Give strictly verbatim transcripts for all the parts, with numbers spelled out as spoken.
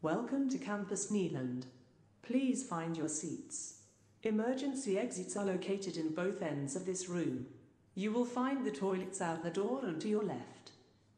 Welcome to Campus Nýland. Please find your seats. Emergency exits are located in both ends of this room. You will find the toilets out the door and to your left.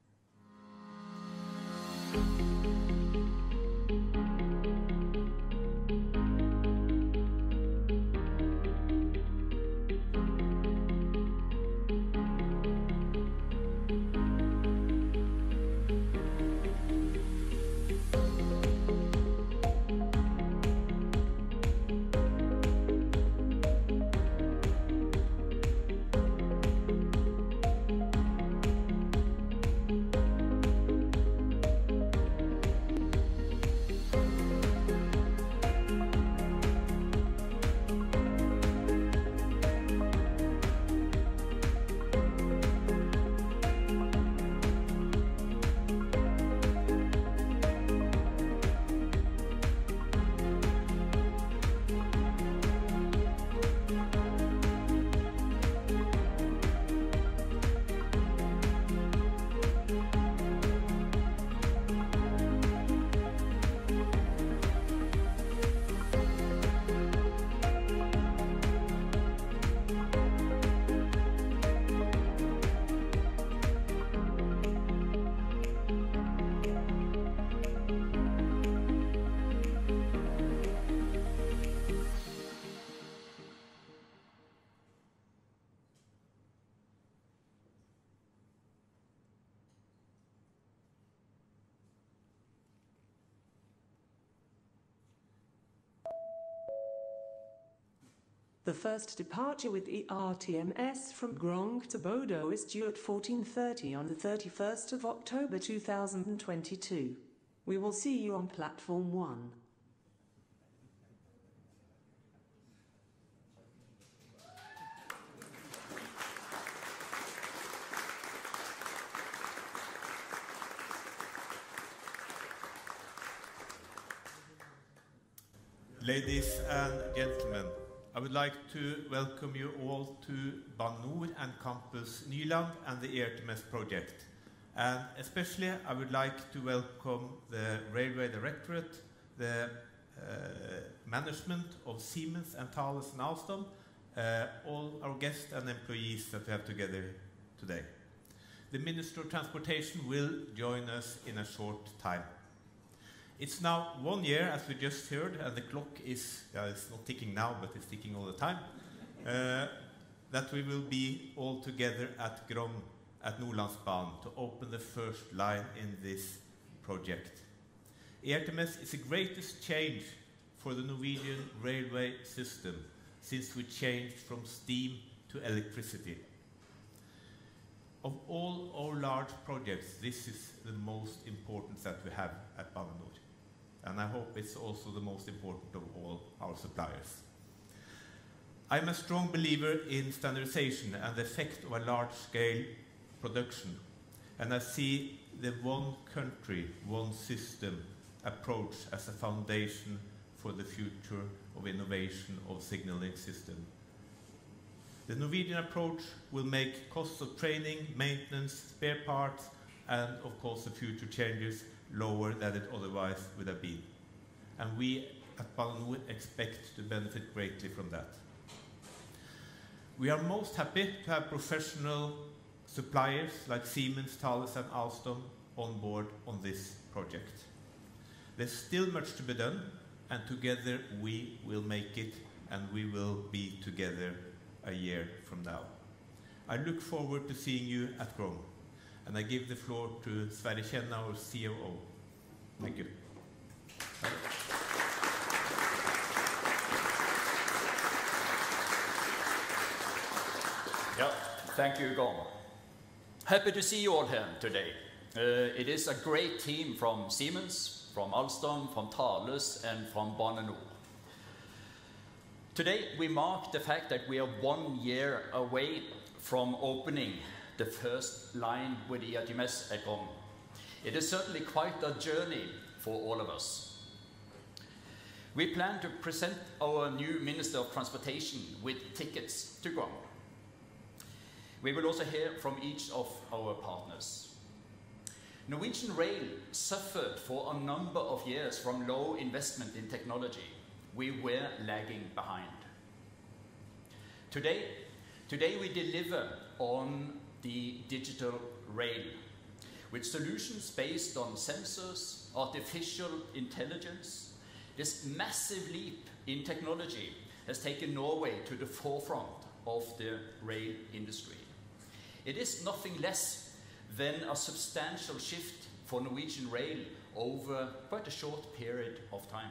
The first departure with E R T M S from Grong to Bodo is due at fourteen thirty on the thirty-first of October two thousand twenty-two. We will see you on platform one. Ladies and gentlemen, I would like to welcome you all to Bane NOR and Campus Nýland and the E R T M S project. And especially I would like to welcome the Railway Directorate, the uh, management of Siemens and Thales and Alstom, uh, all our guests and employees that we have together today. The Minister of Transportation will join us in a short time. It's now one year, as we just heard, and the clock is, uh, it's not ticking now, but it's ticking all the time, uh, that we will be all together at Grong at Nordlandsbanen to open the first line in this project. E R T M S is the greatest change for the Norwegian railway system since we changed from steam to electricity. Of all our large projects, this is the most important that we have at Bane NOR. And I hope it's also the most important of all our suppliers. I'm a strong believer in standardization and the effect of a large-scale production. And I see the one country, one system approach as a foundation for the future of innovation of signaling system. The Norwegian approach will make costs of training, maintenance, spare parts, and of course the future changes lower than it otherwise would have been. And we at Bane NOR expect to benefit greatly from that. We are most happy to have professional suppliers like Siemens, Thales and Alstom on board on this project. There's still much to be done, and together we will make it, and we will be together a year from now. I look forward to seeing you at Grong. And I give the floor to Sverre Kjenne, our C O O. Thank you. Yeah, thank you, Gorm. Happy to see you all here today. Uh, it is a great team from Siemens, from Alstom, from Thales, and from Bane NOR. Today we mark the fact that we are one year away from opening the first line with E R T M S at Grong. It is certainly quite a journey for all of us. We plan to present our new Minister of Transportation with tickets to Grong. We will also hear from each of our partners. Norwegian Rail suffered for a number of years from low investment in technology. We were lagging behind. Today, today we deliver on the digital rail with solutions based on sensors, artificial intelligence. This massive leap in technology has taken Norway to the forefront of the rail industry. It is nothing less than a substantial shift for Norwegian Rail over quite a short period of time.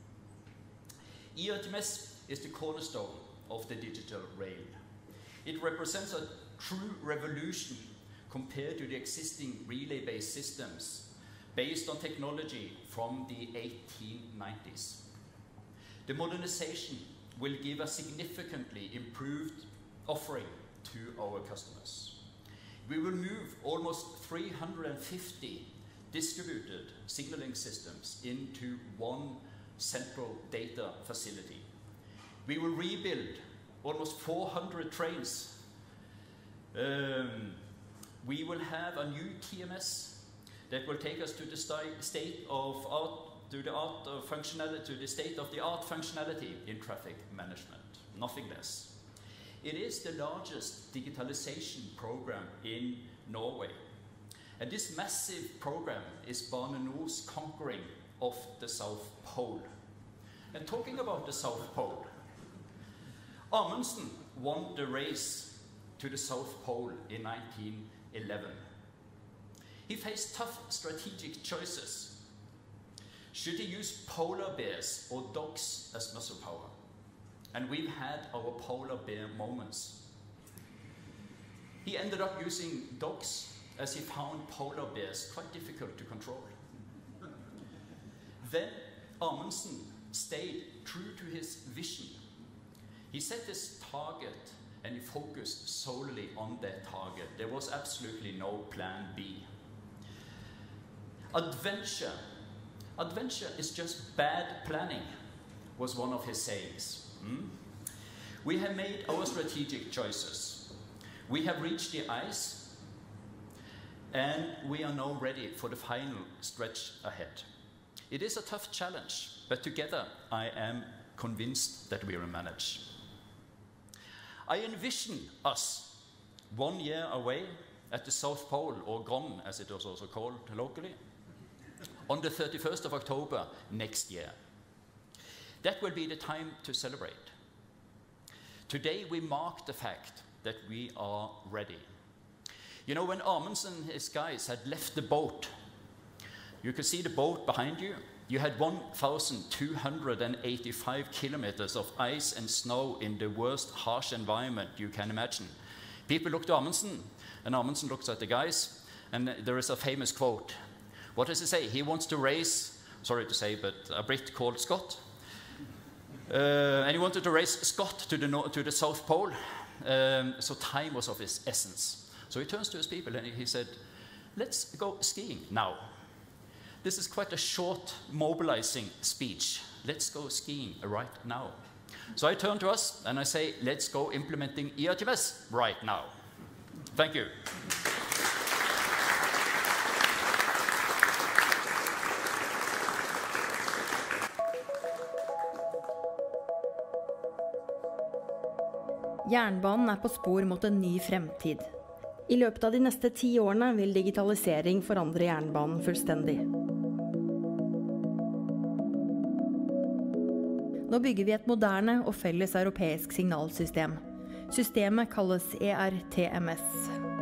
E R T M S is the cornerstone of the digital rail. It represents a true revolution compared to the existing relay-based systems based on technology from the eighteen nineties. The modernization will give a significantly improved offering to our customers. We will move almost three hundred fifty distributed signaling systems into one central data facility. We will rebuild almost four hundred trains. Um, we will have a new T M S that will take us to the state of art, to the art of functionality, to the state of the art functionality in traffic management. Nothing less. It is the largest digitalization program in Norway. And this massive program is Bane NOR's conquering of the South Pole. And talking about the South Pole, Amundsen won the race to the South Pole in nineteen eleven. He faced tough strategic choices. Should he use polar bears or dogs as muscle power? And we've had our polar bear moments. He ended up using dogs as he found polar bears quite difficult to control. Then Amundsen stayed true to his vision. He set his target and he focused solely on that target. There was absolutely no plan B. Adventure. Adventure is just bad planning, was one of his sayings. Hmm? We have made our strategic choices. We have reached the ice, and we are now ready for the final stretch ahead. It is a tough challenge, but together I am convinced that we will manage. I envision us one year away at the South Pole, or Gron as it was also called locally, on the thirty-first of October next year. That will be the time to celebrate. Today we mark the fact that we are ready. You know, when Amundsen and his guys had left the boat, you could see the boat behind you. You had one thousand two hundred eighty-five kilometers of ice and snow in the worst harsh environment you can imagine. People looked at Amundsen, and Amundsen looks at the guys, and there is a famous quote. What does he say? He wants to race, sorry to say, but a Brit called Scott. Uh, and he wanted to race Scott to the, no to the South Pole. Um, so time was of his essence. So he turns to his people and he said, let's go skiing now. This is quite a short, mobilizing speech. Let's go skiing right now. So I turn to us and I say, let's go implementing E R T M S right now. Thank you. Jernbanen er på spor mot en ny fremtid. I løpet av de neste ti årene vil digitalisering forandre jernbanen fullstendig. Nå bygger vi et moderne og felles europeisk signalsystem. Systemet kalles E R T M S.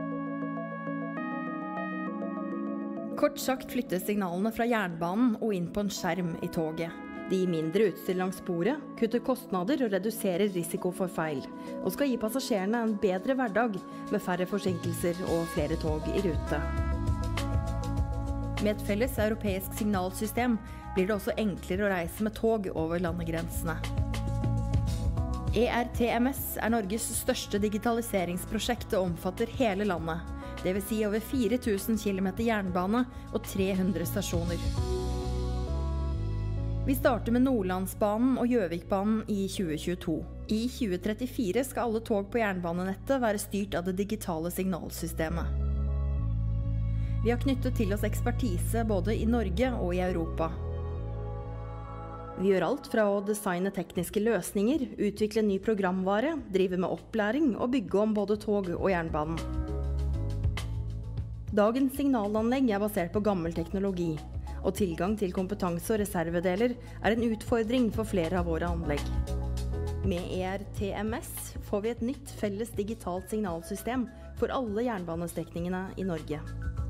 Kort sagt flyttes signalene fra jernbanen og inn på en skjerm i toget. De gir mindre utstyr langs sporet, kutter kostnader og reduserer risiko for feil, og skal gi passasjerene en bedre hverdag med færre forsinkelser og flere tog i rute. Med et felles europeisk signalsystem blir det også enklere å reise med tog over landegrensene. E R T M S er Norges største digitaliseringsprosjekt og omfatter hele landet, det vil si over fire tusen kilometer jernbane og tre hundre stasjoner. Vi starter med Nordlandsbanen og Gjøvikbanen i tjue tjueto. I tjue trettifire skal alle tog på jernbanenettet være styrt av det digitale signalsystemet. Vi har knyttet til oss ekspertise både i Norge og i Europa. Vi gjør alt fra å designe tekniske løsninger, utvikle ny programvare, drive med opplæring og bygge om både tog og jernbanen. Dagens signalanlegg er basert på gammel teknologi, og tilgang til kompetanse og reservedeler er en utfordring for flere av våre anlegg. Med E R T M S får vi et nytt felles digitalt signalsystem for alle jernbanestrekningene i Norge.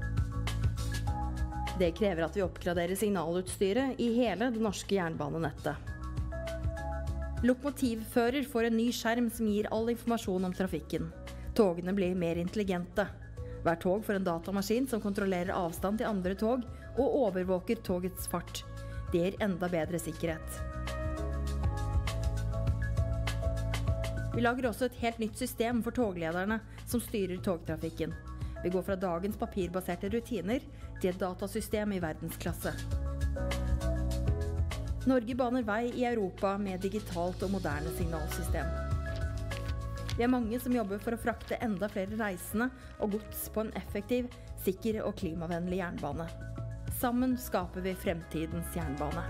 Det krever at vi oppgraderer signalutstyret i hele det norske jernbanenettet. Lokomotivfører får en ny skjerm som gir all informasjon om trafikken. Togene blir mer intelligente. Hver tog får en datamaskin som kontrollerer avstand til andre tog og overvåker togets fart. Det gir enda bedre sikkerhet. Vi lager også et helt nytt system for toglederne som styrer togtrafikken. Vi går fra dagens papirbaserte rutiner til et datasystem i verdensklasse. Norge baner vei i Europa med digitalt og moderne signalsystem. Vi er mange som jobber for å frakte enda flere reisende og gods på en effektiv, sikker og klimavennlig jernbane. Sammen skaper vi fremtidens jernbane.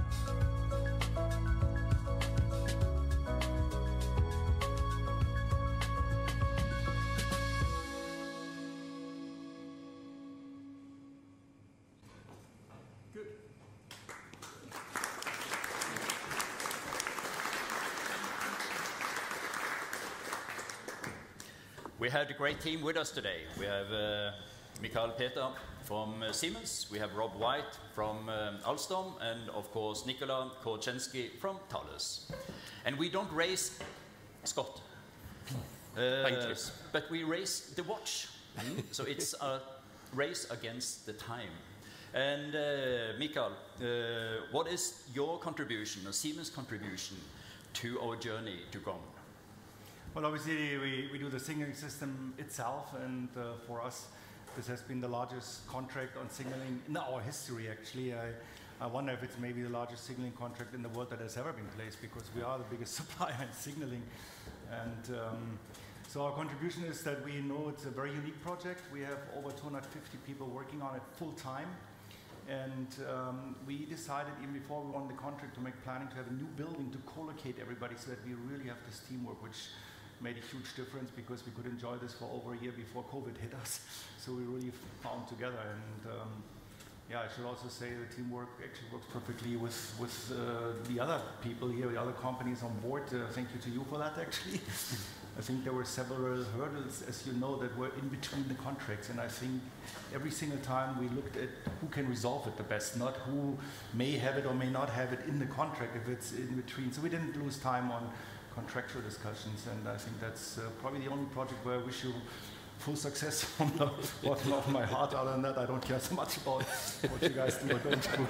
We have a great team with us today. We have uh, Mikael Peter from uh, Siemens, we have Rob White from um, Alstom, and of course Nikola Korczynski from Thales. And we don't race Scott, uh, Thank you. but we race the watch. So it's a race against the time. And uh, Mikael, uh, what is your contribution, or Siemens' contribution, to our journey to Grom? Well, obviously, we, we do the signaling system itself, and uh, for us, this has been the largest contract on signaling in our history, actually. I, I wonder if it's maybe the largest signaling contract in the world that has ever been placed, because we are the biggest supplier in signaling. And um, so our contribution is that we know it's a very unique project. We have over two hundred fifty people working on it full time. And um, we decided, even before we won the contract, to make planning to have a new building to co-locate everybody so that we really have this teamwork, which made a huge difference because we could enjoy this for over a year before COVID hit us. So we really found together. And um, yeah, I should also say the teamwork actually works perfectly with, with uh, the other people here, the other companies on board. Uh, thank you to you for that, actually. I think there were several hurdles, as you know, that were in between the contracts. And I think every single time we looked at who can resolve it the best, not who may have it or may not have it in the contract if it's in between. So we didn't lose time on contractual discussions, and I think that's uh, probably the only project where I wish you full success from the bottom of my heart. Other than that, I don't care so much about what you guys do or don't do.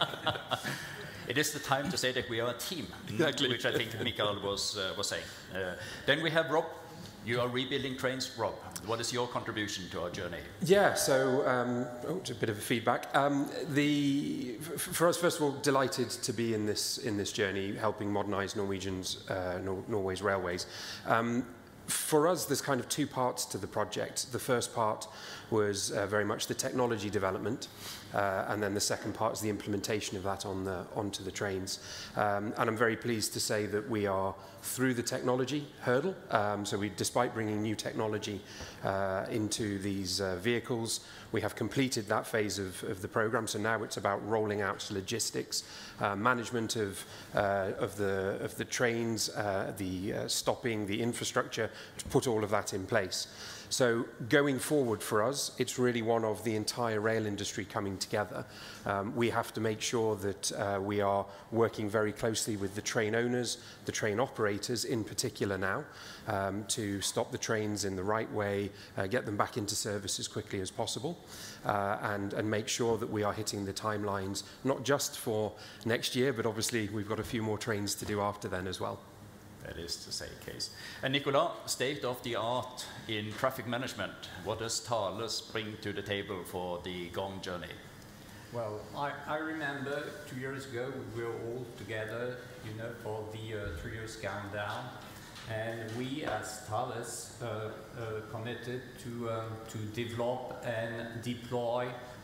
It is the time to say that we are a team, Exactly. which I think Mikael was, uh, was saying. Uh, then we have Rob. You are rebuilding trains. Rob, what is your contribution to our journey? Yeah, so um, oh, it's a bit of a feedback. Um, the f for us, first of all, delighted to be in this in this journey, helping modernise Norwegian's uh, Nor Norway's railways. Um, For us, there's kind of two parts to the project. The first part was uh, very much the technology development, uh, and then the second part is the implementation of that on the, onto the trains. Um, and I'm very pleased to say that we are through the technology hurdle. Um, so we, despite bringing new technology uh, into these uh, vehicles, we have completed that phase of, of the program. So now it's about rolling out logistics, uh, management of, uh, of, the, of the trains, uh, the uh, stopping, the infrastructure, to put all of that in place. So going forward for us, it's really one of the entire rail industry coming together. Um, we have to make sure that uh, we are working very closely with the train owners, the train operators in particular now, um, to stop the trains in the right way, uh, get them back into service as quickly as possible, uh, and, and make sure that we are hitting the timelines, not just for next year, but obviously we've got a few more trains to do after then as well. That is to say case. And Nicola, state of the art in traffic management. What does Thales bring to the table for the Gong journey? Well, I, I remember two years ago we were all together, you know, for the uh, three years countdown, and we as Thales uh, uh, committed to um, to develop and deploy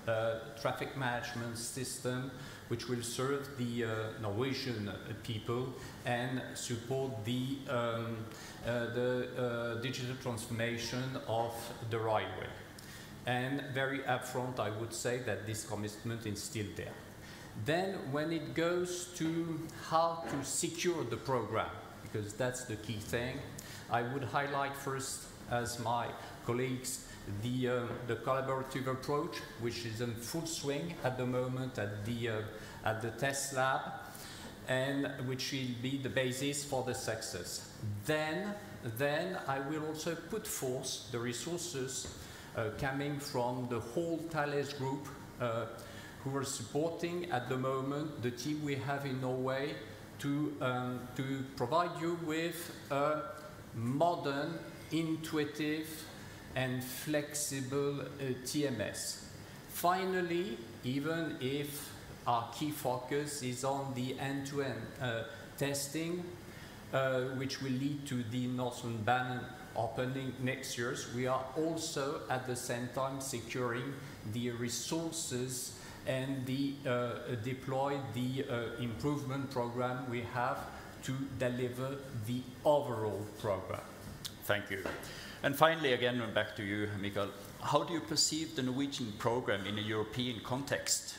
uh, traffic management system which will serve the uh, Norwegian uh, people and support the, um, uh, the uh, digital transformation of the railway. And very upfront, I would say that this commitment is still there. Then when it goes to how to secure the program, because that's the key thing, I would highlight first, as my colleagues, the, uh, the collaborative approach, which is in full swing at the moment at the, uh, at the test lab, and which will be the basis for the success. Then, then I will also put forth the resources uh, coming from the whole Thales group, uh, who are supporting at the moment the team we have in Norway to, um, to provide you with a modern, intuitive and flexible uh, T M S. Finally, even if our key focus is on the end-to-end uh, testing, uh, which will lead to the Northern Bannon opening next year, we are also at the same time securing the resources and the, uh, deploy the uh, improvement program we have to deliver the overall program. Thank you. And finally, again, back to you, Mikael. How do you perceive the Norwegian program in a European context?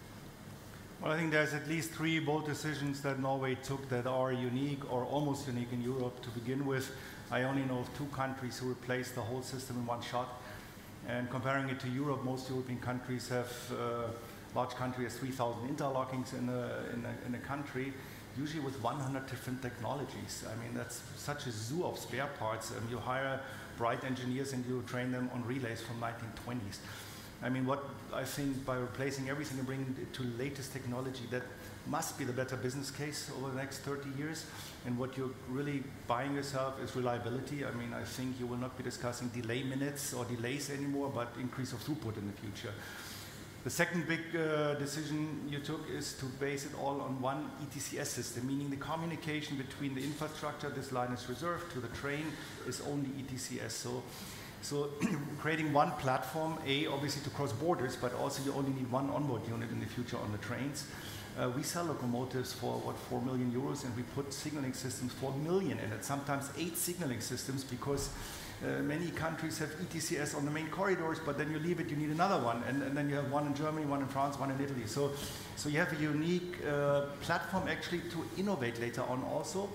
Well, I think there's at least three bold decisions that Norway took that are unique or almost unique in Europe to begin with. I only know of two countries who replaced the whole system in one shot. And comparing it to Europe, most European countries have, uh, large country has three thousand interlockings in a, in, a, in a country, usually with one hundred different technologies. I mean, that's such a zoo of spare parts. Um, you hire bright engineers and you train them on relays from nineteen twenties. I mean, what I think by replacing everything and bringing it to latest technology, that must be the better business case over the next thirty years. And what you're really buying yourself is reliability. I mean, I think you will not be discussing delay minutes or delays anymore, but increase of throughput in the future. The second big uh, decision you took is to base it all on one E T C S system, meaning the communication between the infrastructure, this line is reserved, to the train is only E T C S. So, so creating one platform, A, obviously to cross borders, but also you only need one onboard unit in the future on the trains. Uh, we sell locomotives for, what, four million euros, and we put signaling systems for a million in it, sometimes eight signaling systems, because Uh, many countries have E T C S on the main corridors, but then you leave it, you need another one. And, and then you have one in Germany, one in France, one in Italy. So, so you have a unique uh, platform actually to innovate later on also.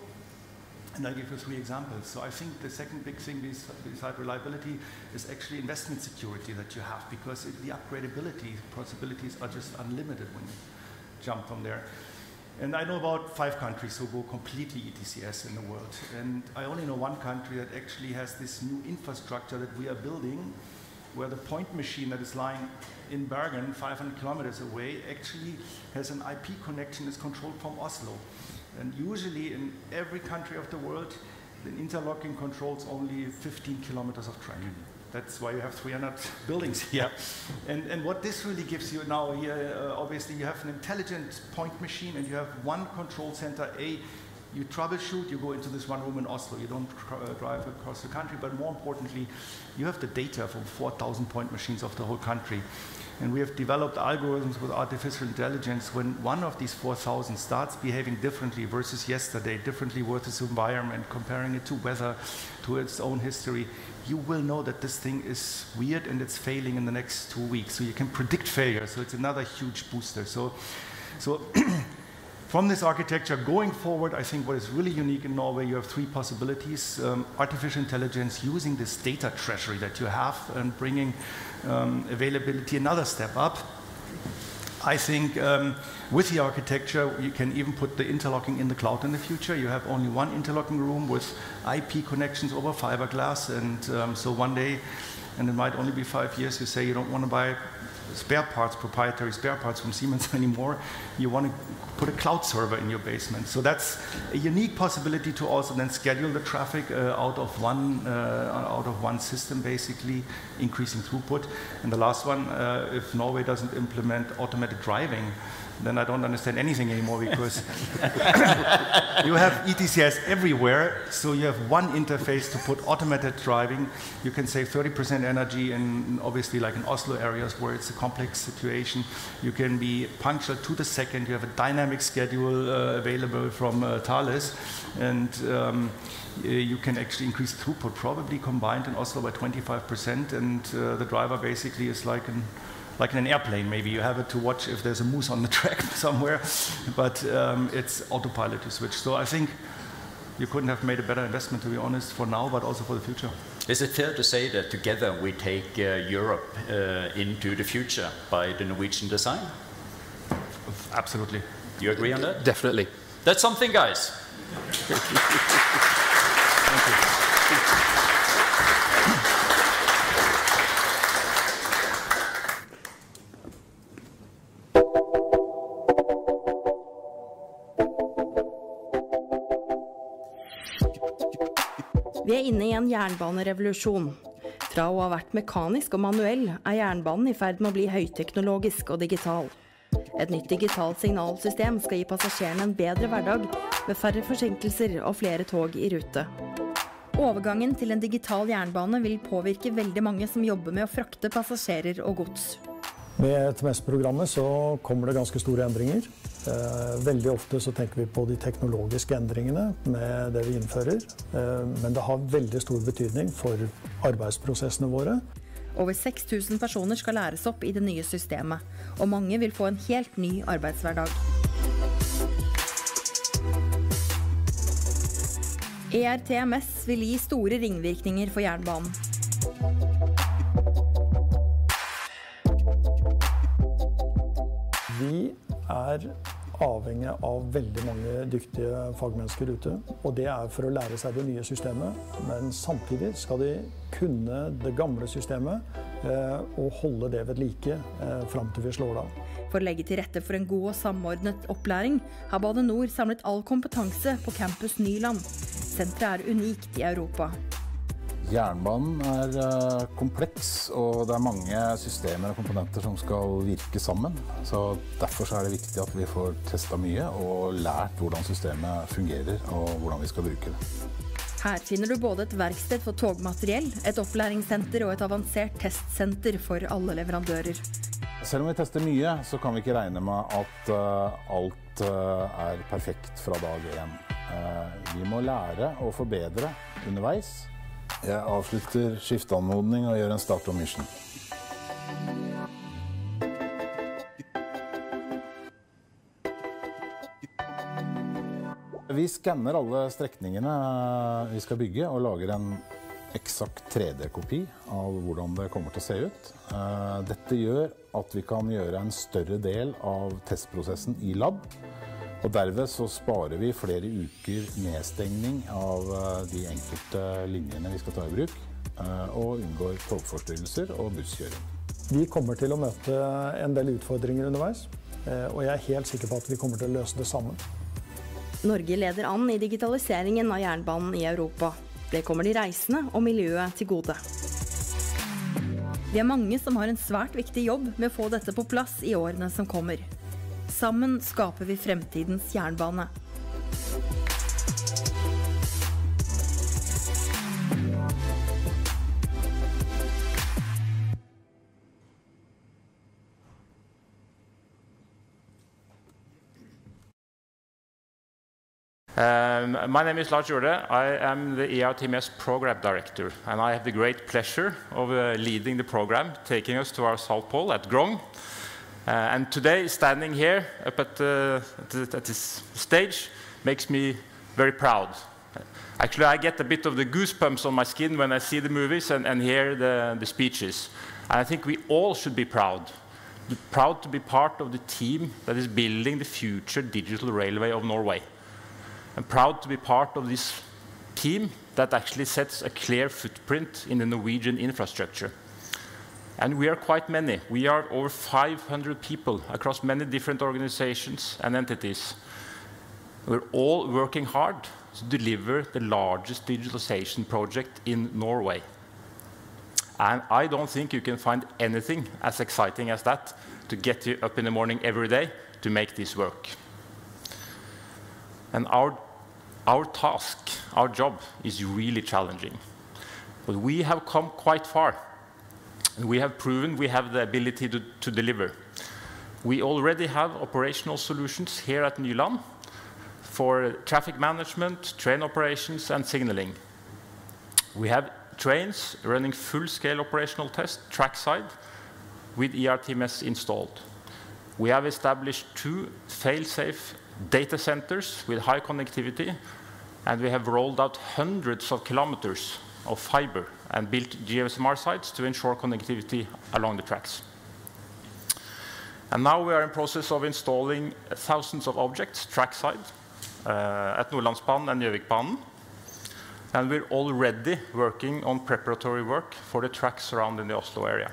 And I'll give you three examples. So I think the second big thing beside reliability is actually investment security that you have, because it, the upgradability possibilities are just unlimited when you jump from there. And I know about five countries who go completely E T C S in the world. And I only know one country that actually has this new infrastructure that we are building, where the point machine that is lying in Bergen, five hundred kilometers away, actually has an I P connection that's controlled from Oslo. And usually in every country of the world, the interlocking controls only fifteen kilometers of train. That's why you have three hundred buildings here. And, and what this really gives you now here, uh, obviously you have an intelligent point machine and you have one control center. A, you troubleshoot, you go into this one room in Oslo. You don't uh, drive across the country, but more importantly, you have the data from four thousand point machines of the whole country. And we have developed algorithms with artificial intelligence. When one of these four thousand starts behaving differently versus yesterday, differently versus environment, comparing it to weather, to its own history, you will know that this thing is weird and it's failing in the next two weeks. So you can predict failure. So it's another huge booster. So, so from this architecture going forward, I think what is really unique in Norway, you have three possibilities. Um, artificial intelligence using this data treasury that you have and bringing um, availability another step up. I think um, with the architecture, you can even put the interlocking in the cloud in the future. You have only one interlocking room with I P connections over fiberglass. And um, so one day, and it might only be five years, you say you don't want to buy spare parts, proprietary spare parts from Siemens anymore. You want to put a cloud server in your basement. So that's a unique possibility to also then schedule the traffic uh, out of one uh, out of one system, basically increasing throughput. And the last one, uh, if Norway doesn't implement automated driving, then I don't understand anything anymore because you have E T C S everywhere, so you have one interface to put automated driving. You can save thirty percent energy in, obviously, like in Oslo areas where it's a complex situation. You can be punctual to the second. You have a dynamic schedule uh, available from uh, Thales, and um, you can actually increase throughput, probably combined in Oslo by twenty-five percent, and uh, the driver basically is like an like in an airplane. Maybe you have it to watch if there's a moose on the track somewhere, but um, it's autopilot to switch. So I think you couldn't have made a better investment, to be honest, for now, but also for the future. Is it fair to say that together we take uh, Europe uh, into the future by the Norwegian design? Absolutely. Do you agree on that? Definitely. That's something, guys. Thank you. Vi er inne i en jernbanerevolusjon. Fra å ha vært mekanisk og manuell er jernbanen i ferd med å bli høyteknologisk og digital. Et nytt digitalt signalsystem skal gi passasjerene en bedre hverdag med færre forsinkelser og flere tog i rute. Overgangen til en digital jernbane vil påvirke veldig mange som jobber med å frakte passasjerer og gods. Med E R T M S-programmet så kommer det ganske store endringer. Veldig ofte så tenker vi på de teknologiske endringene med det vi innfører, men det har veldig stor betydning for arbeidsprosessene våre. Over seks tusen personer skal læres opp i det nye systemet, og mange vil få en helt ny arbeidshverdag. E R T M S vil gi store ringvirkninger for jernbanen. Vi er avhengig av veldig mange dyktige fagmennesker ute, og det er for å lære seg det nye systemet, men samtidig skal de kunne det gamle systemet eh, og holde det ved like eh, frem til vi slår det av. For å legge til rette for en god og samordnet opplæring har Bane Nor samlet all kompetanse på campus Nyland. Senteret er unikt i Europa. Jernbanen er uh, kompleks, og det er mange systemer og komponenter som skal virke sammen. Så derfor så er det viktig at vi får testet mye og lært hvordan systemet fungerer og hvordan vi skal bruke det. Her finner du både et verksted for togmateriell, et opplæringssenter og et avansert testsenter for alle leverandører. Selv om vi tester mye, så kan vi ikke regne med at uh, alt uh, er perfekt fra dag én. Uh, vi må lære og forbedre underveis. Jeg avslutter skifteanmodning og gjør en start on mission. Vi skanner alle strekningene vi skal bygge og lager en eksakt tre D-kopi av hvordan det kommer til å se ut. Dette gjør at vi kan gjøre en større del av testprosessen i lab. Og derved så sparer vi flere uker nedstengning av de enkelte linjene vi skal ta i bruk, og unngår togforstyrrelser og busskjøring. Vi kommer til å møte en del utfordringer underveis, og jeg er helt sikker på at vi kommer til å løse det sammen. Norge leder an i digitaliseringen av jernbanen i Europa. Det kommer de reisende og miljøet til gode. Vi er mange som har en svært viktig jobb med å få dette på plass i årene som kommer. Sammen skaper vi fremtidens jernbane. Um, my name is Lars Jorde. I am the E R T M S Program Director, and I have the great pleasure of uh, leading the program, taking us to our South Pole at Grong. Uh, and today, standing here up at, uh, at, at this stage makes me very proud. Actually, I get a bit of the goosebumps on my skin when I see the movies and, and hear the, the speeches. And I think we all should be proud. Proud to be part of the team that is building the future digital railway of Norway. And proud to be part of this team that actually sets a clear footprint in the Norwegian infrastructure. And we are quite many. We are over five hundred people across many different organizations and entities. We're all working hard to deliver the largest digitalization project in Norway. And I don't think you can find anything as exciting as that to get you up in the morning every day, to make this work. And our, our task, our job, is really challenging. But we have come quite far. And we have proven we have the ability to, to deliver. We already have operational solutions here at Nyland for traffic management, train operations, and signaling. We have trains running full-scale operational tests trackside with E R T M S installed. We have established two fail-safe data centers with high connectivity, and we have rolled out hundreds of kilometers of fiber and built G S M R sites to ensure connectivity along the tracks. And now we are in process of installing thousands of objects trackside uh, at Nordlandsbanen and Gjøvikbanen. And we're already working on preparatory work for the tracks around in the Oslo area.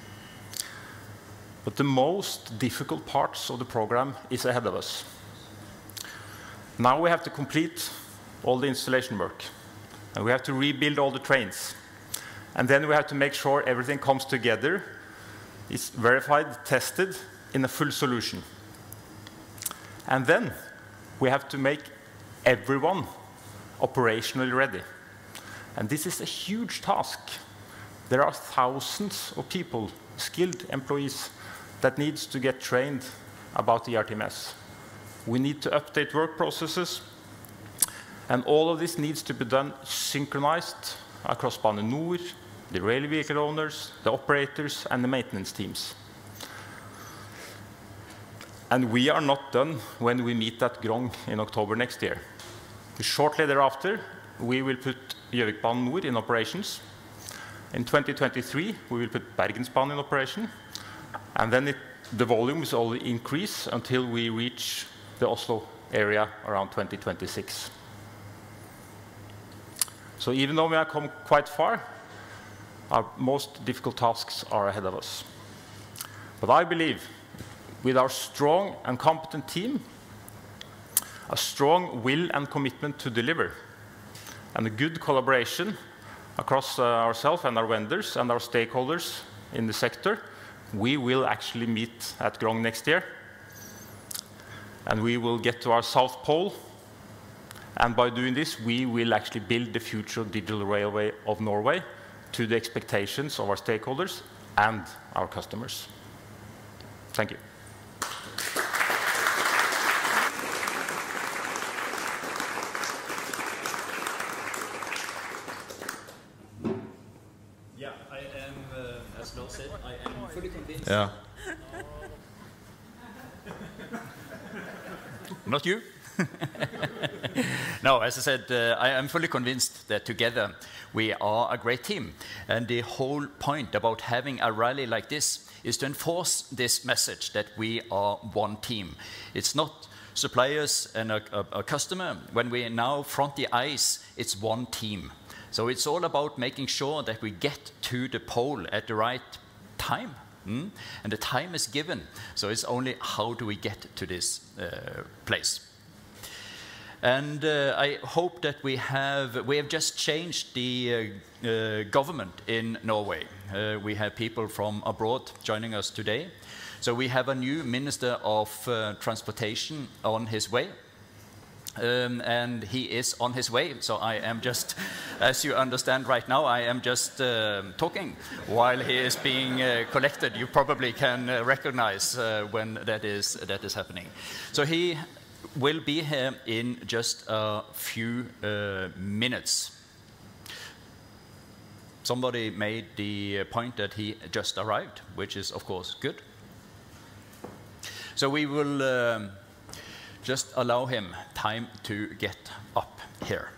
But the most difficult parts of the program is ahead of us. Now we have to complete all the installation work. And we have to rebuild all the trains. And then we have to make sure everything comes together, is verified, tested in a full solution. And then we have to make everyone operationally ready. And this is a huge task. There are thousands of people, skilled employees, that needs to get trained about E R T M S. We need to update work processes, and all of this needs to be done synchronized across Bane NOR, the rail vehicle owners, the operators, and the maintenance teams. And we are not done when we meet at Grong in October next year. Shortly thereafter, we will put Gjøvikbanen NOR in operations. In twenty twenty-three, we will put Bergensbanen in operation. And then it, the volumes will increase until we reach the Oslo area around twenty twenty-six. So even though we have come quite far, our most difficult tasks are ahead of us. But I believe with our strong and competent team, a strong will and commitment to deliver, and a good collaboration across uh, ourselves and our vendors and our stakeholders in the sector, we will actually meet at Grong next year. And we will get to our South Pole. And by doing this, we will actually build the future digital railway of Norway to the expectations of our stakeholders and our customers. Thank you. Yeah, I am, uh, as Lars said, I am fully convinced. Yeah. Not you. No, as I said, uh, I am fully convinced that together we are a great team. And the whole point about having a rally like this is to enforce this message that we are one team. It's not suppliers and a, a, a customer. When we now front the ice, it's one team. So it's all about making sure that we get to the pole at the right time. Mm? And the time is given. So it's only how do we get to this uh, place. And uh, I hope that we have, we have just changed the uh, uh, government in Norway. Uh, we have people from abroad joining us today. So we have a new Minister of uh, Transportation on his way. Um, and he is on his way, so I am just, as you understand right now, I am just uh, talking while he is being uh, collected. You probably can uh, recognize uh, when that is, that is happening. So he will be here in just a few uh, minutes. Somebody made the point that he just arrived, which is of course good. So we will um, just allow him time to get up here.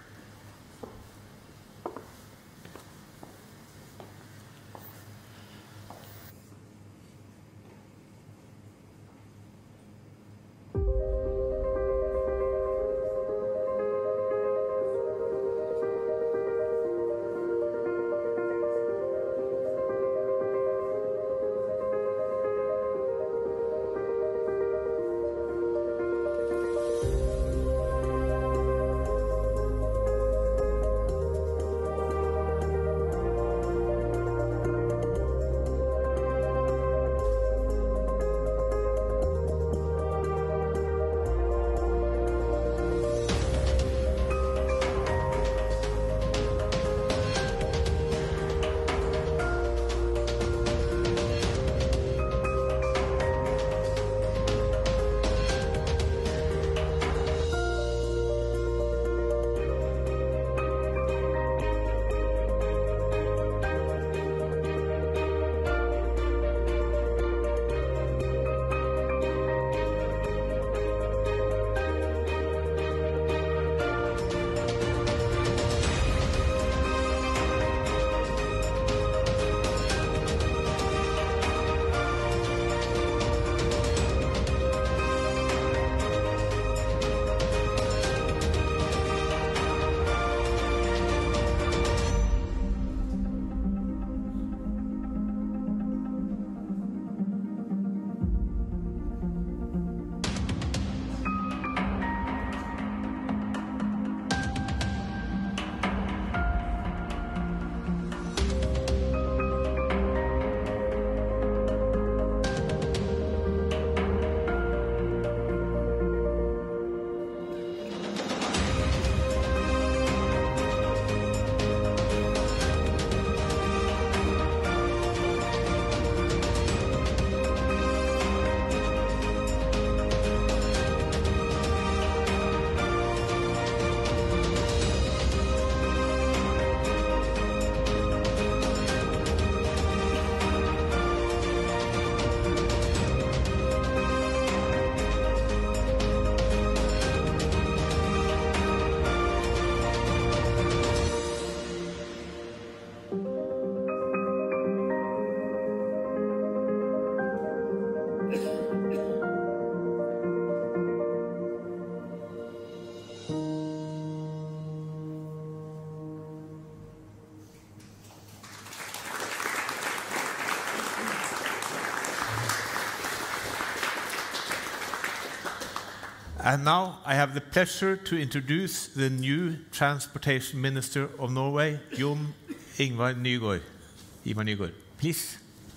And now I have the pleasure to introduce the new Transportation Minister of Norway, Jon Ivar Nygård. Ivar Nygård, please.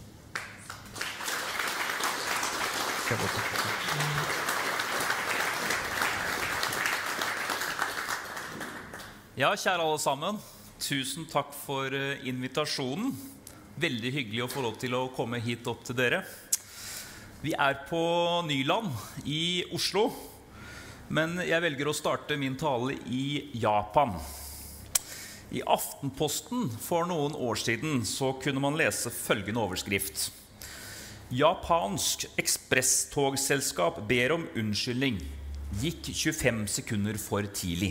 Ja, kjære alle sammen. Tusen takk for invitasjonen. Veldig hyggelig å få lov til å komme hit opp til dere. Vi er på Nyland i Oslo, men jeg velger å starte min tale i Japan. I Aftenposten for noen år siden så kunne man lese følgende overskrift. Japansk ekspresstogselskap ber om unnskyldning. Gikk tjuefem sekunder for tidlig.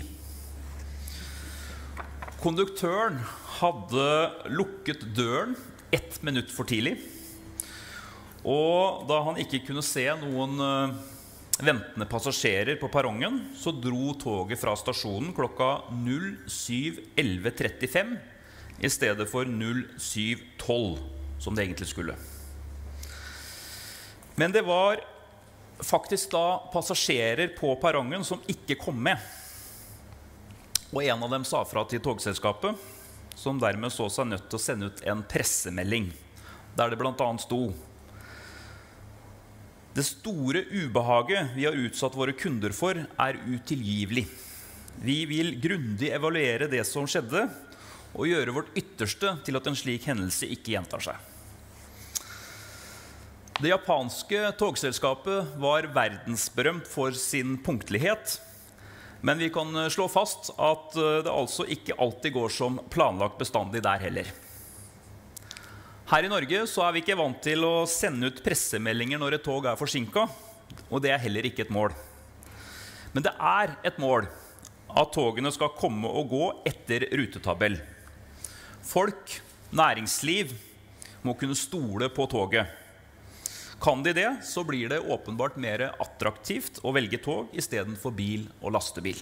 Konduktøren hadde lukket døren ett minutt for tidlig. Og da han ikke kunne se noen ventende passasjerer på perrongen, så dro toget fra stasjonen klokka null syv elleve trettifem i stedet for null syv tolv, som det egentlig skulle. Men det var faktisk da passasjerer på perrongen som ikke kom med. Og en av dem sa fra til togselskapet, som dermed så seg nødt til å sende ut en pressemelding, der det blant annet sto: Det store ubehaget vi har utsatt våre kunder for er utilgivelig. Vi vil grundig evaluere det som skjedde, og gjøre vårt ytterste til at en slik hendelse ikke gjentar seg. Det japanske togselskapet var verdensberømt for sin punktlighet, men vi kan slå fast at det altså ikke alltid går som planlagt bestandig der heller. Her i Norge så er vi ikke vant til å sende ut pressemeldinger når et tog er forsinket, og det er heller ikke et mål. Men det er et mål at togene skal komme og gå etter rutetabell. Folk, næringsliv, må kunne stole på toget. Kan de det, så blir det åpenbart mer attraktivt å velge tog i stedet for bil og lastebil.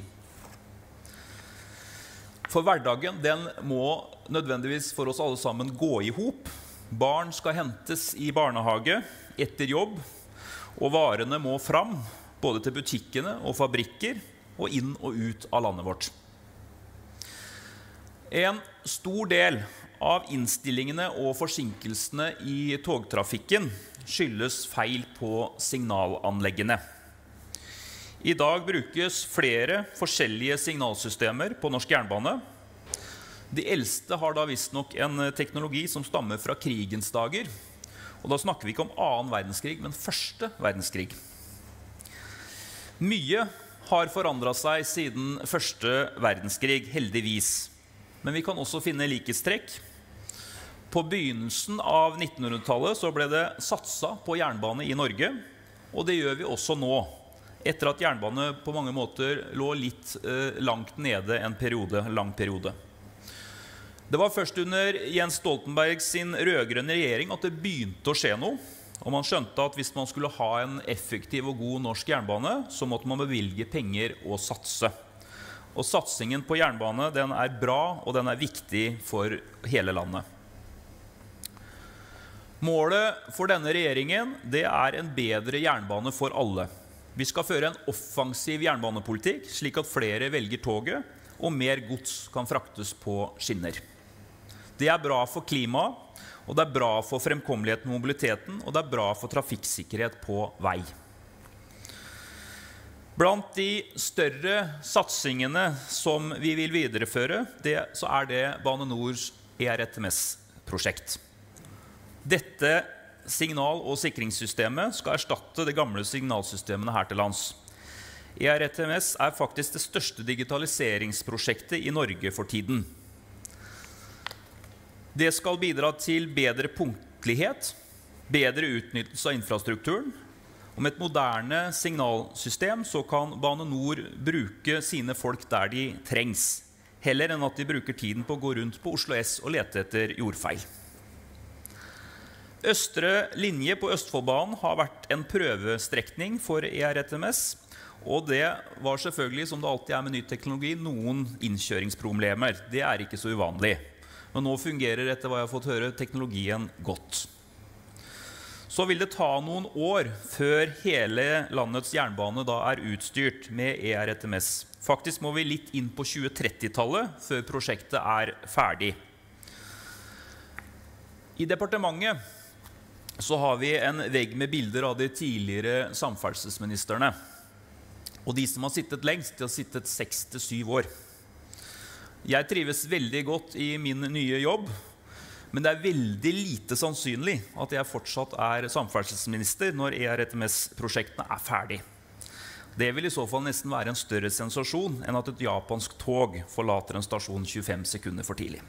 For hverdagen, den må nødvendigvis for oss alle sammen gå i hop. Barn skal hentes i barnehage etter jobb, og varene må fram, både til butikkene og fabrikker, og inn og ut av landet vårt. En stor del av innstillingene og forsinkelsene i togtrafikken skyldes feil på signalanleggene. I dag brukes flere forskjellige signalsystemer på norsk jernbane. De eldste har da visstnok en teknologi som stammer fra krigens dager. Og da snakker vi ikke om annen verdenskrig, men første verdenskrig. Mye har forandret seg siden første verdenskrig, heldigvis. Men vi kan også finne likhetstrekk. På begynnelsen av nittenhundretallet så ble det satset på jernbane i Norge, og det gjør vi også nå, etter at jernbane på mange måter lå litt eh, langt nede en periode, lang periode. Det var først under Jens Stoltenberg sin rødgrønne regjering at det begynte å skje noe, og man skjønte at hvis man skulle ha en effektiv og god norsk jernbane, så måtte man bevilge penger og satse. Og satsingen på jernbane, den er bra, og den er viktig for hele landet. Målet for denne regjeringen, det er en bedre jernbane for alle. Vi skal føre en offensiv jernbanepolitikk, slik at flere velger toget, og mer gods kan fraktes på skinner. Det er bra for klimaet, og det er bra for fremkommeligheten og mobiliteten, og det er bra for trafikksikkerhet på vei. Blant de større satsingene som vi vil videreføre, det, så er det Bane Nors E R T M S-prosjekt. Dette signal- og sikringssystemet skal erstatte de gamle signalsystemene her til lands. E R T M S er faktisk det største digitaliseringsprosjektet i Norge for tiden. Det skal bidra til bedre punktlighet, bedre utnyttelse av infrastrukturen, og med et moderne signalsystem så kan Bane Nor bruke sine folk der de trengs, heller enn at de bruker tiden på å gå rundt på Oslo S og lete etter jordfeil. Østre linje på Østfoldbanen har vært en prøvestrekning for E R T M S, og det var selvfølgelig, som det alltid er med ny teknologi, noen innkjøringsproblemer. Det er ikke så uvanlig. Men nå fungerer, etter hva jeg har fått høre, teknologien godt. så vil det ta noen år før hele landets jernbane da er utstyrt med E R T M S. Faktisk må vi litt inn på tjue tretti-tallet før prosjektet er ferdig. I departementet så har vi en vegg med bilder av de tidligere samferdselsministerne. Og de som har sittet lengst, de har sittet seks til syv år. Jeg trives veldig godt i min nye jobb, men det er veldig lite sannsynlig at jeg fortsatt er samferdselsminister når E R T M S-prosjektene er ferdig. Det vil i så fall nesten være en større sensasjon enn at et japansk tog forlater en stasjon tjuefem sekunder for tidlig.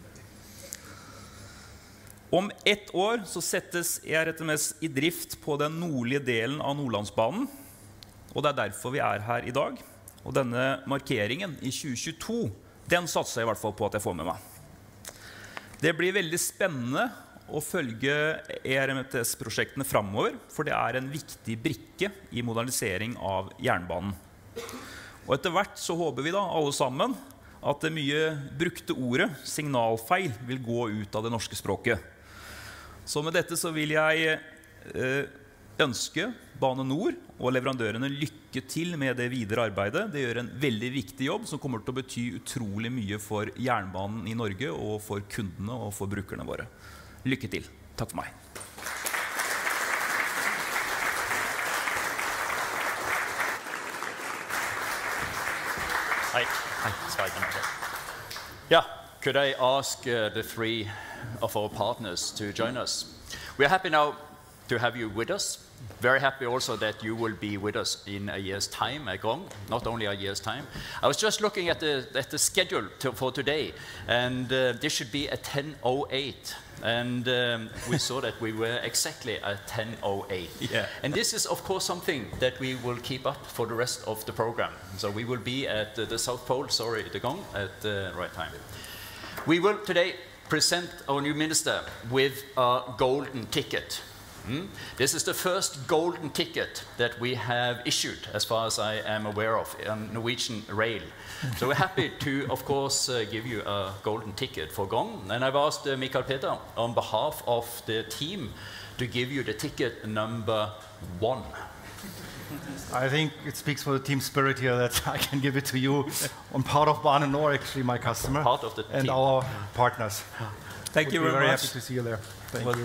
Om ett år så settes E R T M S i drift på den nordlige delen av Nordlandsbanen, og det er derfor vi er her i dag. Og denne markeringen i tjue tjueto, den satser jeg i hvert fall på at jeg får med meg. Det blir veldig spennende å følge E R T M S-prosjektene fremover, for det er en viktig brikke i modernisering av jernbanen. Og etter hvert så håper vi da alle sammen at det mye brukte ordet signalfeil vil gå ut av det norske språket. Så med dette så vil jeg eh, ønske Bane Nor og leverandørene lykke til med det videre arbeidet. Det gjør en veldig viktig jobb som kommer til å bety utrolig mye for jernbanen i Norge og for kundene og for brukerne våre. Lykke til. Takk for meg. Hi. Hi. Spider-Man. Yeah, could I ask uh, the three of our partners to join us? We are happy now to have you with us. Very happy also that you will be with us in a year's time at Grong, not only a year's time. I was just looking at the, at the schedule to, for today, and uh, this should be at ten oh eight. And um, we saw that we were exactly at ten oh eight. Yeah. And this is, of course, something that we will keep up for the rest of the program. So we will be at uh, the South Pole, sorry, the Gong, at the right time. We will today present our new minister with a golden ticket. Mm? This is the first golden ticket that we have issued, as far as I am aware of, on Norwegian Rail. So we're happy to, of course, uh, give you a golden ticket for Gong. And I've asked uh, Mikael Peter, on behalf of the team, to give you the ticket number one. I think it speaks for the team spirit here that I can give it to you on part of Bane Nor, actually my customer, part of the and team. Our partners. Thank Would you be very, very much. happy to see you there. Thank well, you.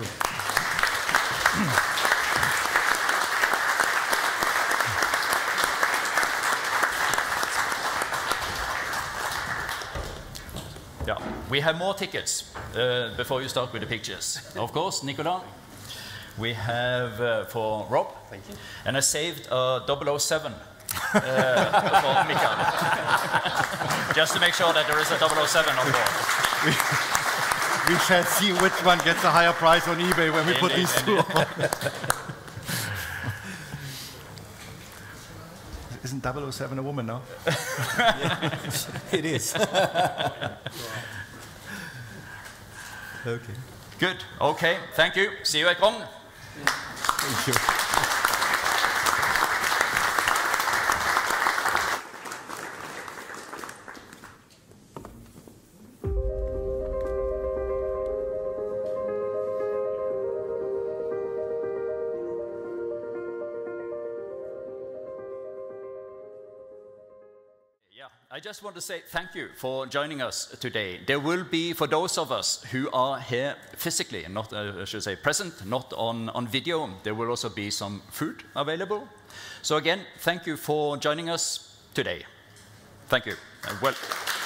Yeah, we have more tickets uh, before you start with the pictures. Of course, Nicolas. We have uh, for Rob. Thank you. And I saved uh, double oh seven uh, for Mikael. Just to make sure that there is a double oh seven on board. We, we shall see which one gets a higher price on eBay when we Indeed, put these two on. Isn't double oh seven a woman now? It is. Okay. Good. Okay. Thank you. See you at Grong. Thank you. I just want to say thank you for joining us today. There will be, for those of us who are here physically, not, uh, I should say present, not on, on video, there will also be some food available. So again, thank you for joining us today. Thank you. And well.